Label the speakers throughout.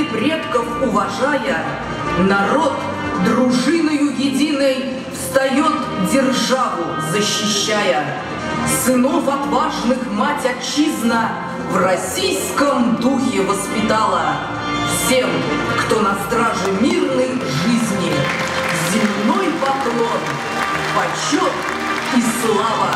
Speaker 1: предков уважая, народ дружиною единой встает, державу защищая. Сынов отважных мать отчизна в российском духе воспитала. Всем, кто на страже мирной жизни, земной поклон, почет и слава.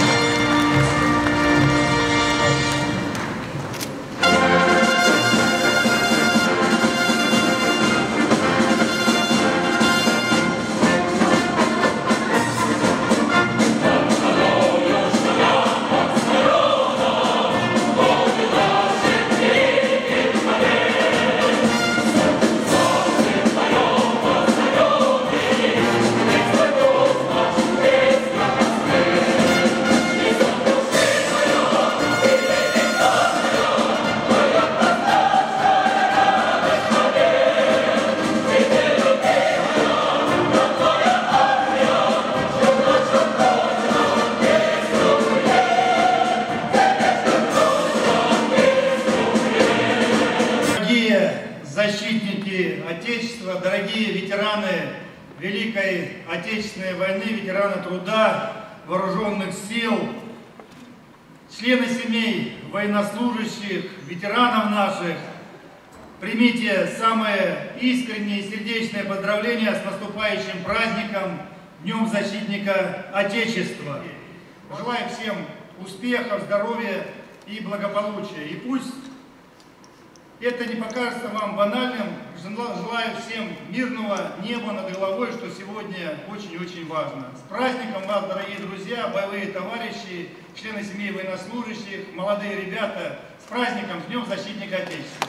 Speaker 2: Защитники Отечества, дорогие ветераны Великой Отечественной войны, ветераны труда, вооруженных сил, члены семей военнослужащих, ветеранов наших, примите самые искренние и сердечные поздравления с наступающим праздником, Днем Защитника Отечества. Желаю всем успехов, здоровья и благополучия. И пусть это не покажется вам банальным. Желаю всем мирного неба над головой, что сегодня очень-очень важно. С праздником вас, дорогие друзья, боевые товарищи, члены семей военнослужащих, молодые ребята. С праздником, с Днем Защитника Отечества!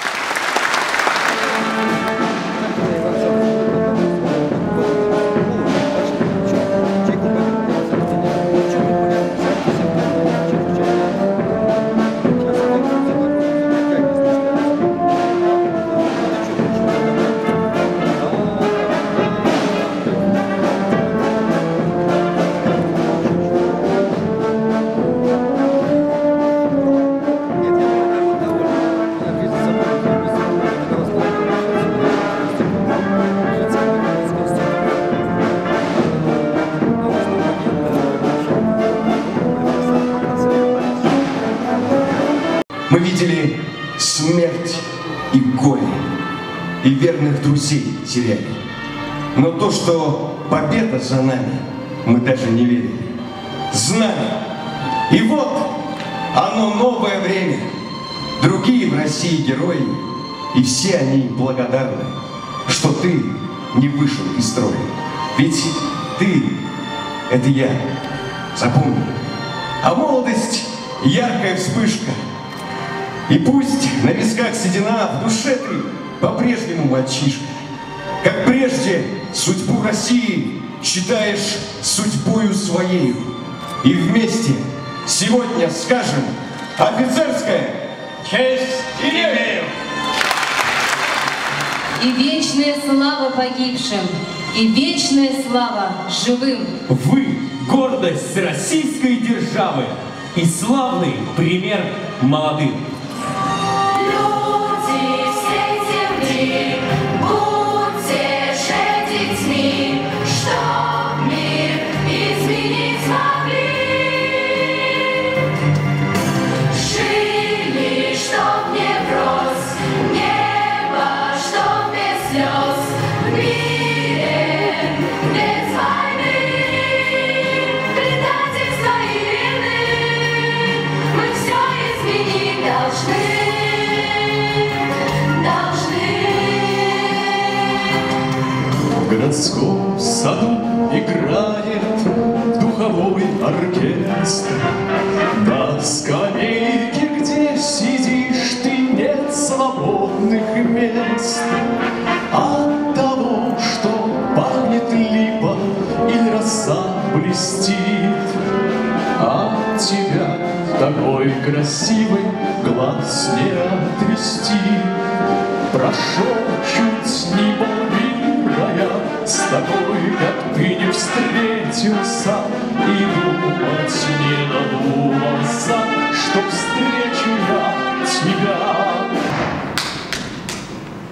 Speaker 3: Мы видели смерть и горе, и верных друзей теряли. Но то, что победа за нами, мы даже не верили. Знали. И вот оно, новое время. Другие в России герои, и все они благодарны, что ты не вышел из строя. Ведь ты — это я. Запомни. А молодость — яркая вспышка. И пусть на висках седина, в душе ты по-прежнему мальчишка. Как прежде судьбу России считаешь судьбою своею. И вместе сегодня скажем офицерская честь имею.
Speaker 4: И вечная слава погибшим, и вечная слава живым.
Speaker 5: Вы — гордость российской державы и славный пример молодым.
Speaker 6: В городском саду играет духовой оркестр. На скамейке, где сидишь ты, нет свободных мест. От того, что пахнет липа или роса блестит, от тебя такой красивый глаз не отвести. Прошел не мира я с тобой, как ты не встретился, и думать не додумался, что встречу я тебя.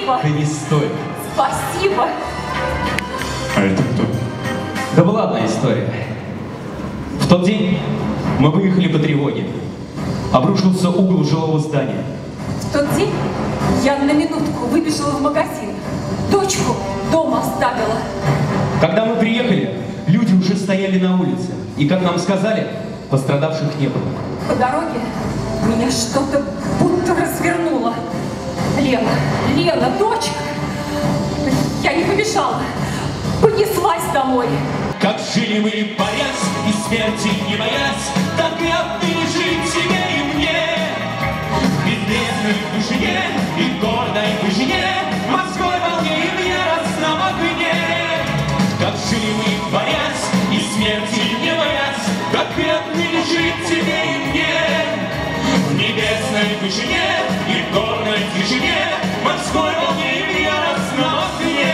Speaker 7: спасибо.
Speaker 5: Да не стоит.
Speaker 7: Спасибо.
Speaker 6: А это кто?
Speaker 5: Да была одна история. В тот день мы выехали по тревоге. Обрушился угол жилого здания.
Speaker 7: В тот день я на минутку выбежала в магазин. Дочку дома оставила.
Speaker 5: Когда мы приехали, люди уже стояли на улице. И, как нам сказали, пострадавших не было.
Speaker 7: По дороге меня что-то будто развернуло. Лена, дочка. Я не побежала. Понеслась домой.
Speaker 5: Как жили мы, борясь и смерти не боясь, так и отныне жить тебе и мне. Безвредной в вышине и гордой в вышине, морской волне и в яростном огне. Как жили мы, борясь и смерти не боясь, так и отныне жить тебе и мне. В небесной вышине и горной тишине, морской волне и в яростном огне.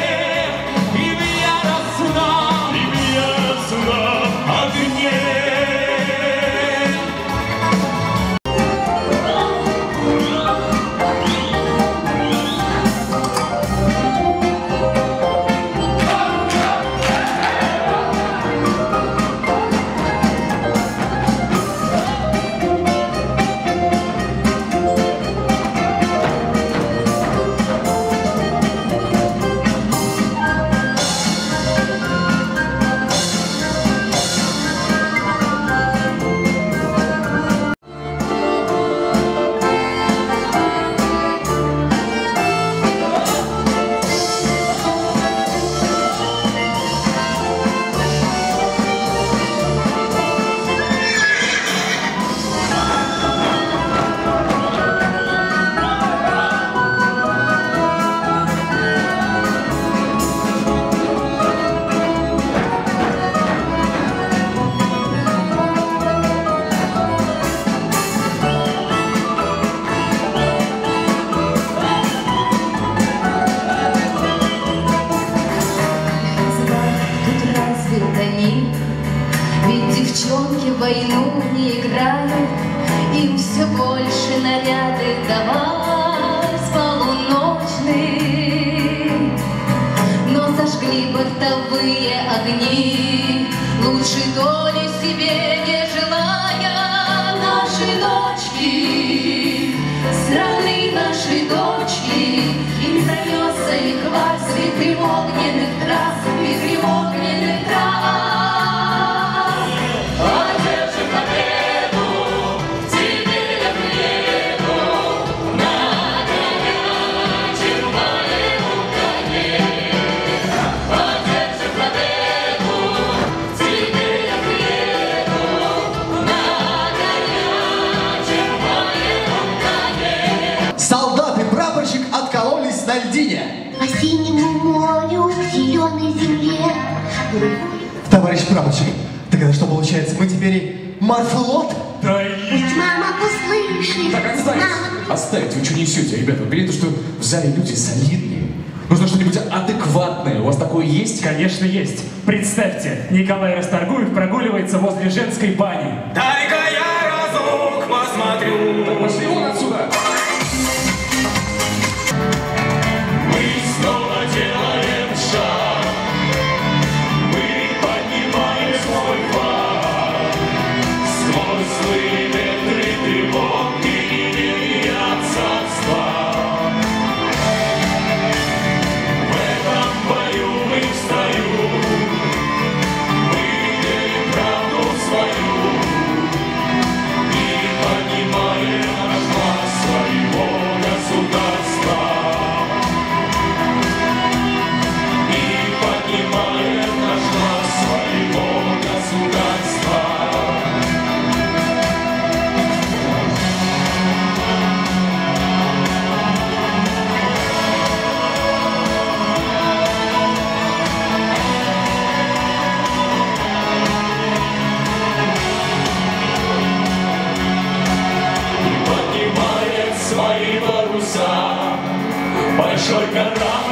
Speaker 4: Девчонки в войну не играют, им все больше наряды давать полуночные. Но зажгли бортовые огни, лучше доли себе не желая. Наши дочки, страны нашей дочки, им пронесся их вальс вихрем огненных трасс, вихрем огненных трасс.
Speaker 8: Откололись на льдине.
Speaker 9: По синему морю, зеленой земле.
Speaker 8: Товарищ прапорщик, так это что получается? Мы теперь и морфлот?
Speaker 6: Да
Speaker 9: Пусть мама услышит.
Speaker 6: Так, оставьте, вы что несете, ребята? Вы понимаете, что в зале люди солидные. Нужно что-нибудь адекватное. У вас такое есть?
Speaker 10: Конечно, есть. Представьте, Николай Расторгуев прогуливается возле женской бани.
Speaker 5: Дай-ка я разок посмотрю.
Speaker 6: Так пошли вон отсюда.
Speaker 5: Большой корабль.